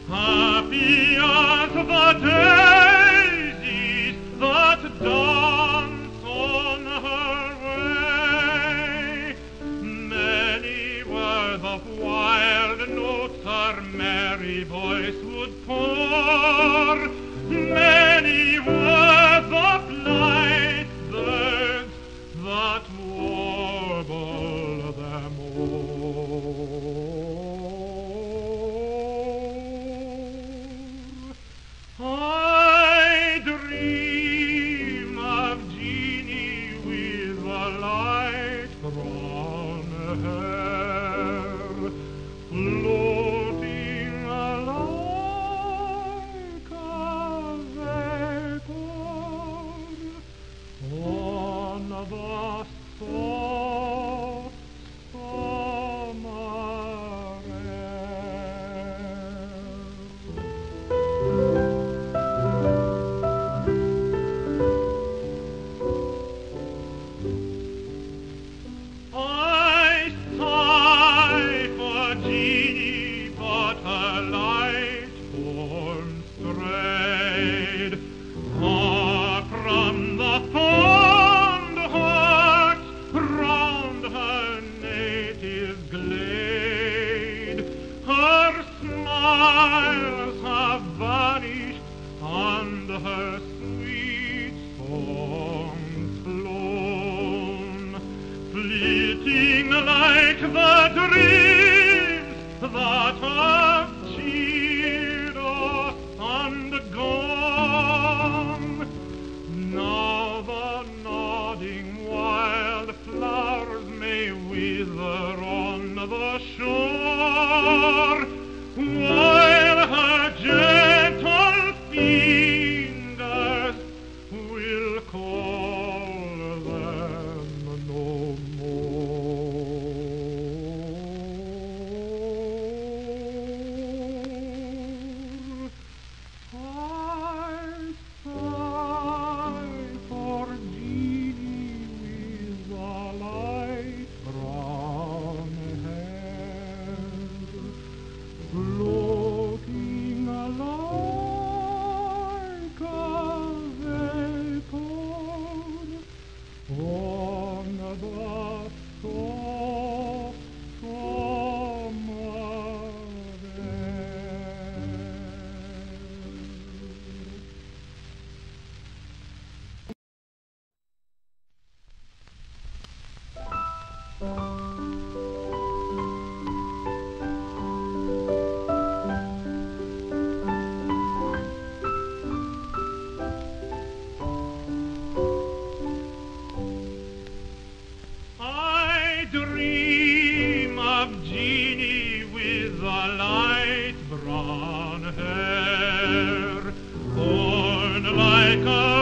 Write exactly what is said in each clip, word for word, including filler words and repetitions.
happy as the daisies that dance on her way. Many were the wild notes her merry voice would pour, many were the blithe birds that warble them o'er. I dream of Jeanie with a light brown hair, floating like a vapor on the soft summer air. I sigh for Jeanie, but her light form strayed far from the fond heart round her native glade. Her smiles have vanished and her sweet songs flown, fleeting like the dreams that have cheered us and gone. Now the nodding wild flowers may wither on the shore, while her gentle fingers will call them no more. I sigh for Jeanie with a light brown hair, floating like a vapor on the soft summer air. I dream of Jeanie with a light brown hair, born like a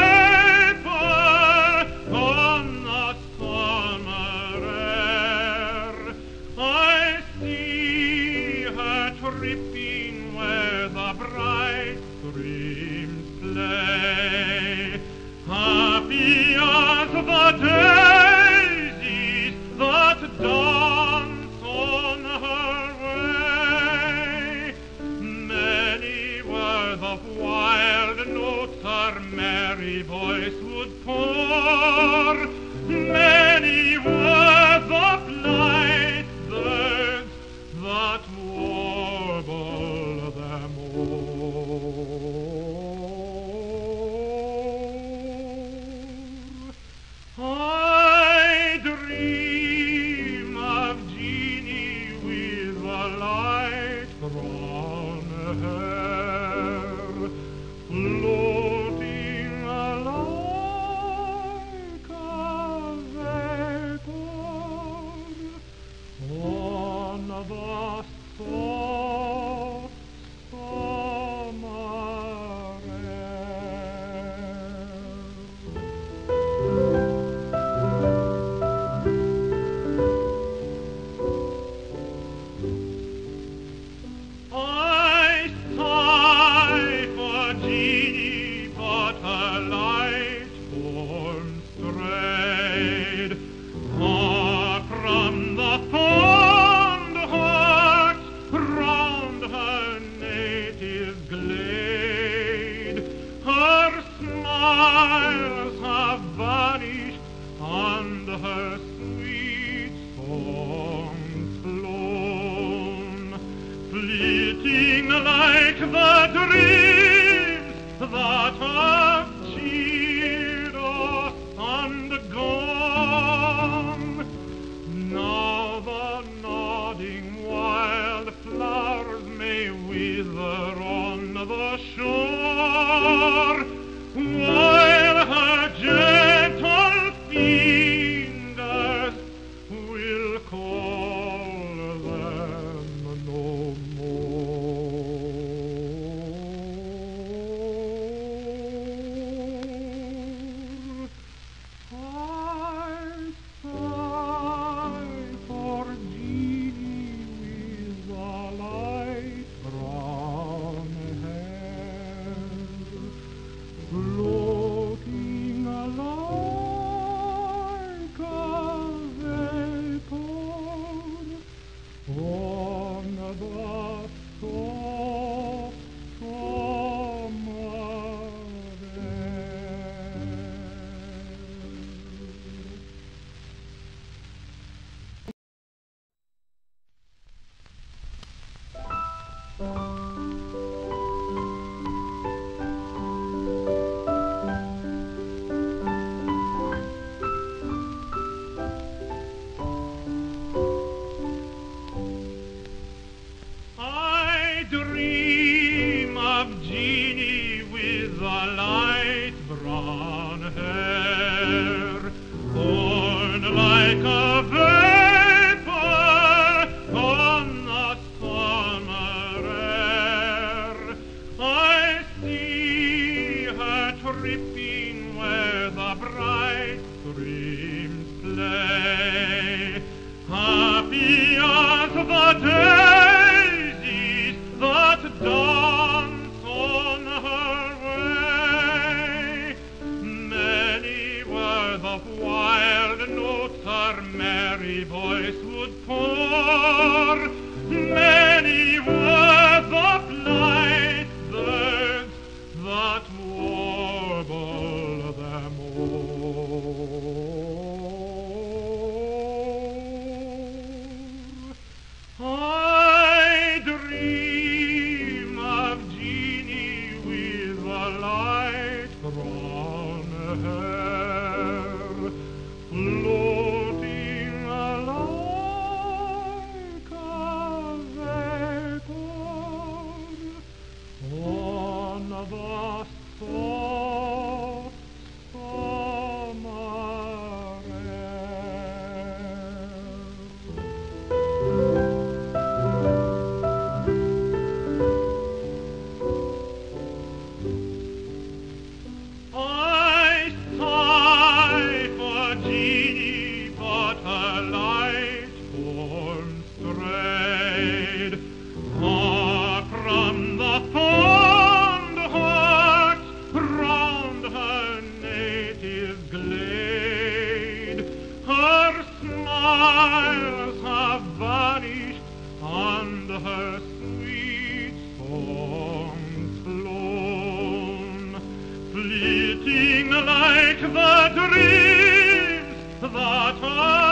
vapor on the summer air. I see her tripping where the bright streams play, happy as the daisies that dance on her way. Many were the wild notes her merry voice would pour, many were the blithe birds that warble them o'er. I dream of Jeanie with a light brown hair, floating like a native glade. Her smiles have vanished, and her sweet songs flown, fleeting like the dreams that have cheered us and gone. Now the nodding wildflowers may wither on the shore, while her gentle fingers will call them no more. I sigh for Jeannie with the light brown hair, floating like a vapor on the soft summer air. I dream of Jeannie with the light brown hair, born like a vapor on the summer air. I see her tripping where the bright streams play, happy as the daisies that dance on her way. Many were the wild notes her merry voice would pour, many were the blithe birds that warble them o'er. I dream of Jeannie with the light brown hair, floating like a vapor on the soft summer air. I sigh for Jeannie, but her light form strayed far from the fond hearts round her native glade. Her smiles have vanished, and her sweet songs flown, fleeting like the dreams that are